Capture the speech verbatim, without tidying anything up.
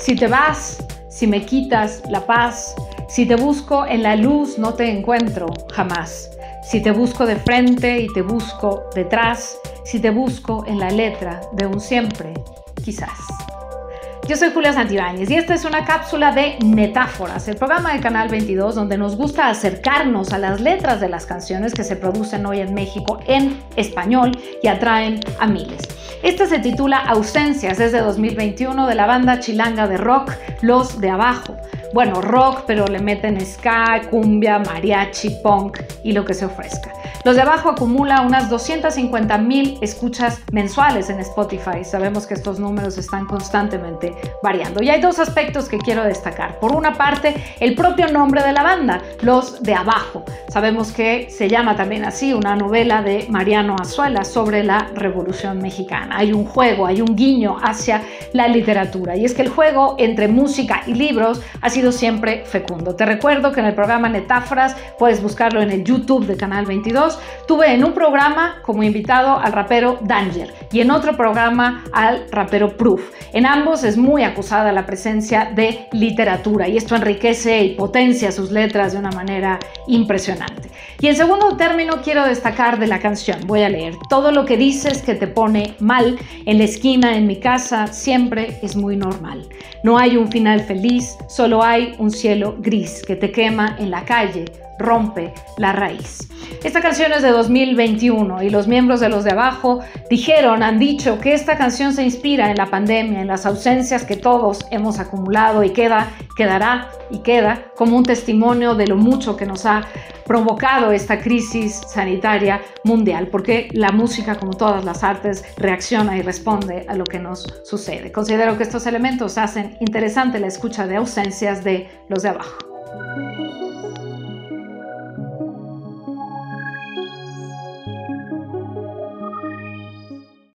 Si te vas, si me quitas la paz, si te busco en la luz no te encuentro jamás. Si te busco de frente y te busco detrás, si te busco en la letra de un siempre, quizás. Yo soy Julia Santibáñez y esta es una cápsula de Metáforas, el programa de Canal veintidós donde nos gusta acercarnos a las letras de las canciones que se producen hoy en México en español y atraen a miles. Esta se titula Ausencias, es de dos mil veintiuno, de la banda chilanga de rock Los de Abajo. Bueno, rock, pero le meten ska, cumbia, mariachi, punk y lo que se ofrezca. Los de Abajo acumula unas doscientas cincuenta mil escuchas mensuales en Spotify. Sabemos que estos números están constantemente variando. Y hay dos aspectos que quiero destacar. Por una parte, el propio nombre de la banda, Los de Abajo. Sabemos que se llama también así una novela de Mariano Azuela sobre la Revolución Mexicana. Hay un juego, hay un guiño hacia la literatura. Y es que el juego entre música y libros ha sido siempre fecundo. Te recuerdo que en el programa Metáforas, puedes buscarlo en el YouTube de Canal veintidós, tuve en un programa como invitado al rapero Danger y en otro programa al rapero Proof. En ambos es muy acusada la presencia de literatura y esto enriquece y potencia sus letras de una manera impresionante. Y en segundo término quiero destacar de la canción, voy a leer: todo lo que dices que te pone mal, en la esquina, en mi casa, siempre es muy normal. No hay un final feliz, solo hay un cielo gris que te quema en la calle, rompe la raíz. Esta canción es de dos mil veintiuno y los miembros de Los de Abajo dijeron, han dicho que esta canción se inspira en la pandemia, en las ausencias que todos hemos acumulado y queda, quedará y queda como un testimonio de lo mucho que nos ha provocado esta crisis sanitaria mundial, porque la música, como todas las artes, reacciona y responde a lo que nos sucede. Considero que estos elementos hacen interesante la escucha de Ausencias de Los de Abajo.